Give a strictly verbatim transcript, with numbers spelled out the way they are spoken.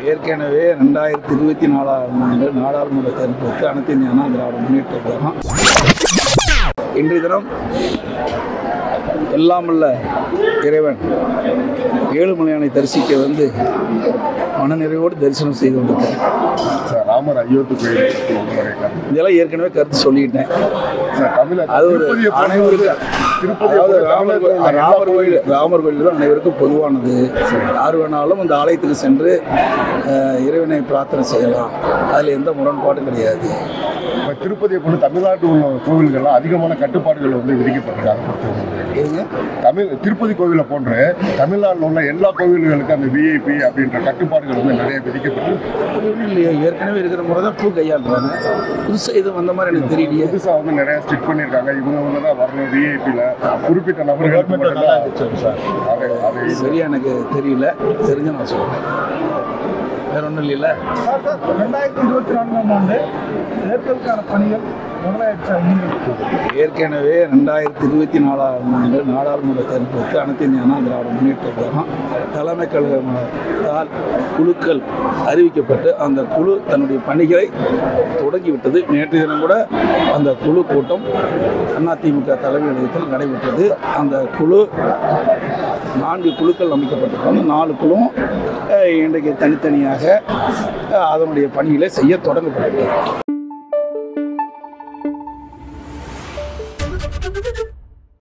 ஏற்கனவே ரெண்டாயிரத்தி இருபத்தி நாலாம் ஆண்டு நாடாளுமன்ற தேர்தலுக்கு அனைத்து இந்திய அண்ணா திராவிட முன்னேற்ற கழகம் இன்றைய தினம் எல்லாமல்ல இறைவன் ஏழுமலையானை தரிசிக்க வந்து மனநிறைவோடு தரிசனம் செய்து வந்திருக்கேன். ராமர் அயோத்தி கோயில் இதெல்லாம் ஏற்கனவே கருத்து சொல்லிட்டேன். அது ஒரு அனைவருக்கும் ராமர் ராமர் கோயில் ராமர் கோயில் தான் அனைவருக்கும் பொதுவானது. யார் வேணாலும் அந்த ஆலயத்துக்கு சென்று இறைவனை பிரார்த்தனை செய்யலாம். அதில் எந்த முரண்பாடும் கிடையாது. இப்போ திருப்பதியை போல தமிழ்நாட்டில் உள்ள கோவில்கள்லாம் அதிகமான கட்டுப்பாடுகள் வந்து விதிக்கப்பட்டிருக்காங்க. தமிழ் திருப்பதி கோவிலை போன்று தமிழ்நாட்டில் உள்ள எல்லா கோவில்களுக்கும் அந்த விஐபி அப்படின்ற கட்டுப்பாடுகள் வந்து நிறைய விதிக்கப்பட்டிருக்கு. இல்லையா, ஏற்கனவே இருக்கிற முறை தான் பூ கையாளுறாங்க. புதுசாக இது வந்த மாதிரி எனக்கு தெரியலையே. புதுசாக வந்து நிறைய ஸ்ட்ரிக் பண்ணியிருக்காங்க. இவங்க வந்து தான் வரணும் விஐபியில் குறிப்பிட்ட நபர்கள் சார். அது சரியா எனக்கு தெரியல. தெரிஞ்ச நான் சொல்கிறேன். வேற ஒன்றும் இல்லைல்ல. ரெண்டாயிரத்தி இருபத்தி நான்காம் ஆண்டு தேர்தலுக்கான பணிகள் ஏற்கனவே ரெண்டாயிரத்தி இருபத்தி நாலாம் ஆண்டு நாடாளுமன்ற தேர்தலுக்கு அனைத்து இந்திய அண்ணா திராவிட முன்னேற்ற கழகம் தலைமை கழகத்தால் குழுக்கள் அறிவிக்கப்பட்டு அந்த குழு தன்னுடைய பணிகளை தொடங்கிவிட்டது. நேற்று தினம் கூட அந்த குழு கூட்டம் அதிமுக தலைமையகத்தில் நடைபெற்றது. அந்த குழு நான்கு குழுக்கள் அமைக்கப்பட்டிருக்கிறது. நாலு குழுவும் இன்றைக்கு தனித்தனியாக அதனுடைய பணிகளை செய்ய தொடங்கப்பட்டது.